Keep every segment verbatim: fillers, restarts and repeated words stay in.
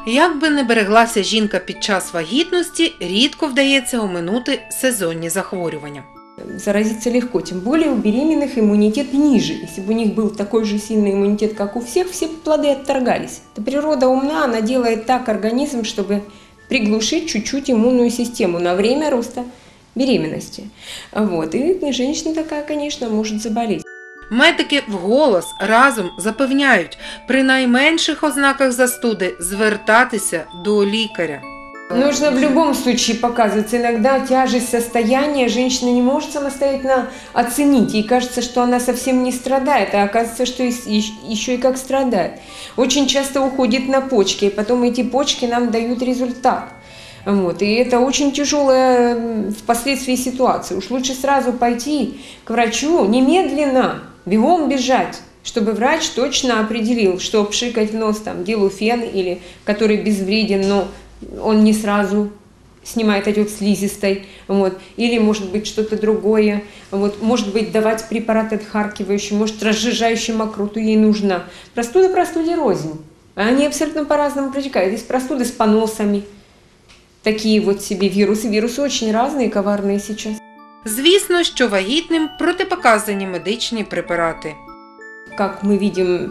Як би не береглася жінка під час вагітності, рідко вдається оминути сезонні захворювання. Заразиться легко, тем более у беременных иммунитет ниже. Если бы у них был такой же сильный иммунитет, как у всех, все плоды отторгались. Это природа умна, она делает так организм, чтобы приглушить чуть-чуть иммунную систему на время роста беременности. Вот. И женщина такая, конечно, может заболеть. Медики вголос разом запевняють, при найменших ознаках застуди звертатися до лікаря. Нужно в любом случае показываться. Иногда тяжесть состояния женщина не может самостоятельно оценить. Ей кажется, что она совсем не страдает, а оказывается, что еще и как страдает. Очень часто уходит на почки, и потом эти почки нам дают результат. Вот. И это очень тяжелая впоследствии ситуация. Уж лучше сразу пойти к врачу, немедленно, бегом бежать, чтобы врач точно определил, что пшикать в нос там дилуфен, или который безвреден, но он не сразу снимает отек слизистой, вот, или может быть что-то другое, вот, может быть давать препарат отхаркивающий, может разжижающий мокроту ей нужна. Простуда простуде рознь, они абсолютно по-разному протекают. Есть простуды с поносами, такие вот себе вирусы, вирусы очень разные, коварные сейчас. Звісно, що вагітним протипоказані медичні препарати. Как мы видим,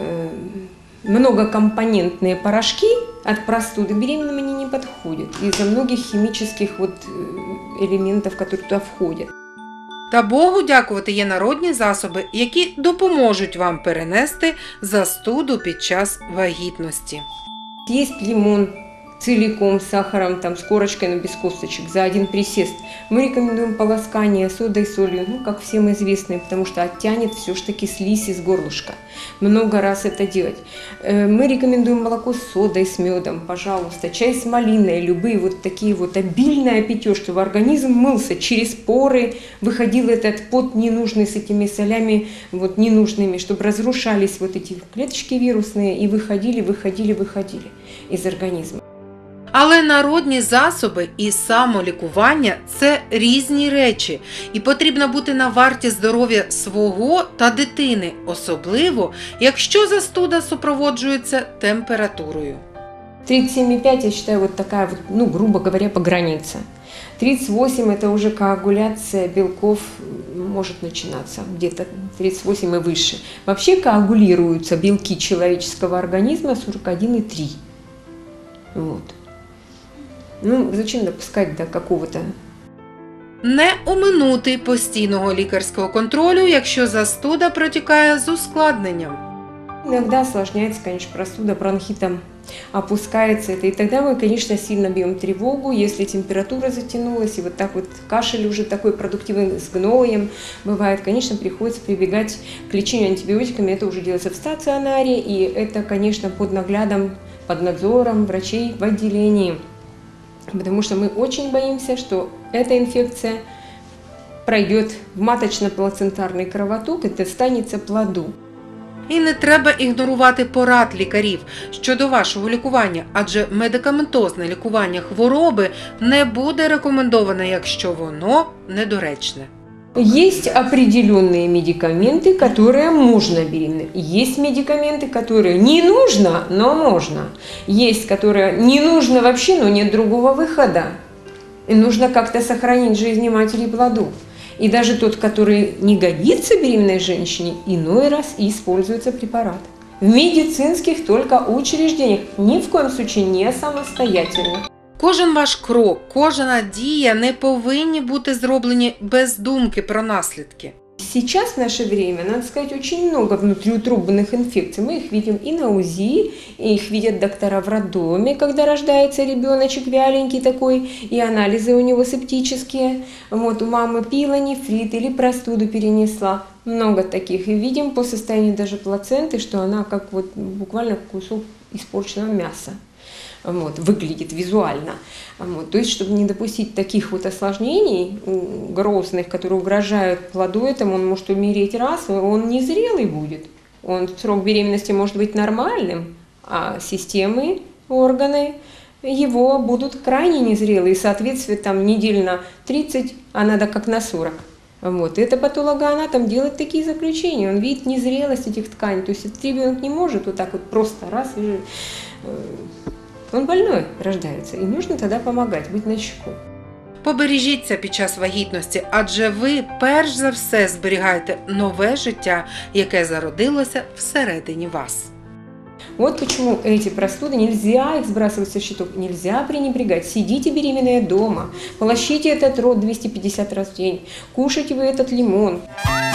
многокомпонентные порошки от простуды беременным они не подходят из-за многих химических вот элементов, которые туда входят. Та Богу дякувати, є народні засоби, які допоможуть вам перенести застуду під час вагітності. Есть лимон целиком с сахаром, там, с корочкой, но без косточек, за один присест. Мы рекомендуем полоскание содой, солью, ну, как всем известно, потому что оттянет все-таки слизь из горлышка. Много раз это делать. Мы рекомендуем молоко с содой, с медом, пожалуйста, чай с малиной, любые вот такие вот обильное питье, чтобы организм мылся, через поры выходил этот пот ненужный с этими солями вот ненужными, чтобы разрушались вот эти клеточки вирусные и выходили, выходили, выходили из организма. Але народні засоби і самолікування – це різні речі. І потрібно бути на варті здоров'я свого та дитини, особливо, якщо застуда супроводжується температурою. тридцать семь и пять, я считаю, вот такая, вот, ну, грубо говоря, по границе. тридцать восемь – это уже коагуляция белков может начинаться, где-то тридцать восемь и выше. Вообще коагулируются белки человеческого организма сорок один и три. Вот. Ну, зачем допускать до какого-то? Не оминути постійного лікарського контролю, якщо застуда протікає з ускладненням. Иногда осложняется, конечно, простуда, бронхитом опускается это. И тогда мы, конечно, сильно бьем тревогу, если температура затянулась, и вот так вот кашель уже такой продуктивный с гноем бывает, конечно, приходится прибегать к лечению антибиотиками. Это уже делается в стационаре, и это, конечно, под наглядом, под надзором врачей в отделении. Потому что мы очень боимся, что эта инфекция пройдет в маточно-плацентарный кровоток и достанется плоду. І не треба ігнорувати порад лікарів щодо вашого лікування, адже медикаментозне лікування хвороби не буде рекомендоване, якщо воно недоречне. Есть определенные медикаменты, которые можно беременным. Есть медикаменты, которые не нужно, но можно. Есть, которые не нужно вообще, но нет другого выхода. И нужно как-то сохранить жизни матери и плодов. И даже тот, который не годится беременной женщине, иной раз и используется препарат. В медицинских только учреждениях, ни в коем случае не самостоятельно. Кожен ваш крок, кожна дія не повинні бути зроблені без думки про наслідки. Сейчас в наше время, надо сказать, очень много внутриутробных инфекций. Мы их видим и на УЗИ, и их видят доктора в роддоме, когда рождается ребеночек вяленький такой, и анализы у него септические. Вот у мамы пилонефрит или простуду перенесла. Много таких. И видим по состоянию даже плаценты, что она как вот буквально кусок испорченного мяса. Вот, выглядит визуально. Вот, то есть, чтобы не допустить таких вот осложнений грозных, которые угрожают плоду этому, он может умереть раз, он незрелый будет. Он, срок беременности может быть нормальным, а системы, органы его будут крайне незрелые. Соответственно, там недель на тридцать, а надо как на сорок. Вот. Это патологоанатом делает такие заключения, он видит незрелость этих тканей. То есть этот ребенок не может вот так вот просто раз и Он больной рождается, и нужно тогда помогать, быть начеку. Побережіться під час вагітності, адже ви перш за все зберігаєте нове життя, яке зародилося всередині вас. Вот почему эти простуды, нельзя их сбрасывать со счетов, нельзя пренебрегать. Сидите беременные дома, полощите этот рот двести пятьдесят раз в день, кушайте вы этот лимон.